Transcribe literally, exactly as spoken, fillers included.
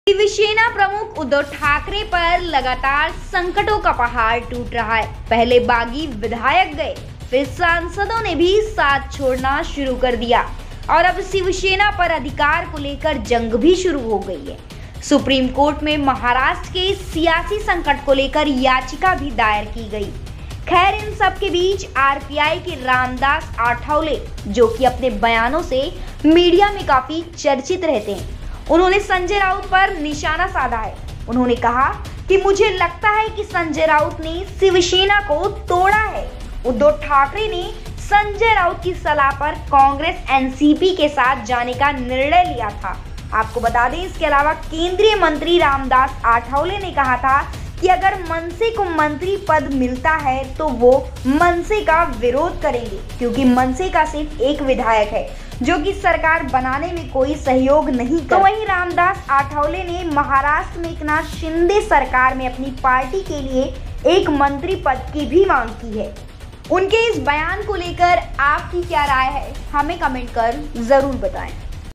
शिवसेना प्रमुख उद्धव ठाकरे पर लगातार संकटों का पहाड़ टूट रहा है। पहले बागी विधायक गए, फिर सांसदों ने भी साथ छोड़ना शुरू कर दिया और अब शिवसेना पर अधिकार को लेकर जंग भी शुरू हो गई है। सुप्रीम कोर्ट में महाराष्ट्र के सियासी संकट को लेकर याचिका भी दायर की गई। खैर, इन सब के बीच आरपीआई के रामदास आठवले, जो कि अपने बयानों से मीडिया में काफी चर्चित रहते हैं, उन्होंने संजय राउत पर निशाना साधा है। उन्होंने कहा कि मुझे लगता है कि संजय राउत ने शिवसेना को तोड़ा है। उद्धव ठाकरे ने संजय राउत की सलाह पर कांग्रेस एनसीपी के साथ जाने का निर्णय लिया था। आपको बता दें, इसके अलावा केंद्रीय मंत्री रामदास आठवले ने कहा था कि अगर मनसे को मंत्री पद मिलता है तो वो मनसे का विरोध करेंगे, क्योंकि मनसे का सिर्फ एक विधायक है जो कि सरकार बनाने में कोई सहयोग नहीं करता। तो वहीं रामदास आठवले ने महाराष्ट्र में एकनाथ शिंदे सरकार में अपनी पार्टी के लिए एक मंत्री पद की भी मांग की है। उनके इस बयान को लेकर आपकी क्या राय है, हमें कमेंट कर जरूर बताएं।